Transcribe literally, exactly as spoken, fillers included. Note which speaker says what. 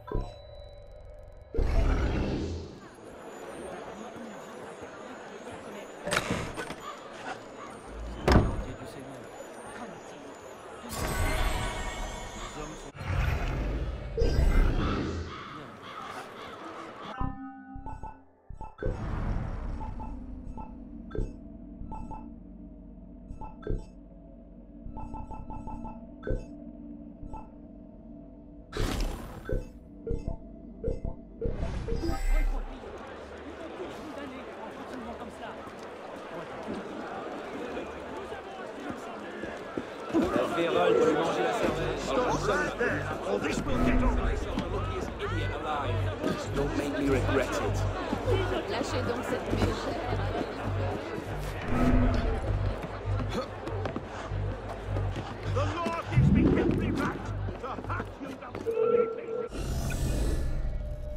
Speaker 1: Vérole peut lui manger la cervelle.
Speaker 2: On this will get over.
Speaker 1: Idiot alive. Don't make me regret it.
Speaker 3: Lâchez donc cette mégère.